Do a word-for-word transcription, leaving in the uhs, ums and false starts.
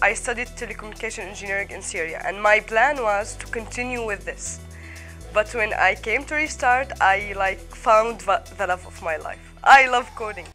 I studied telecommunication engineering in Syria, and my plan was to continue with this. But when I came to restart, I like found va- the love of my life. I love coding.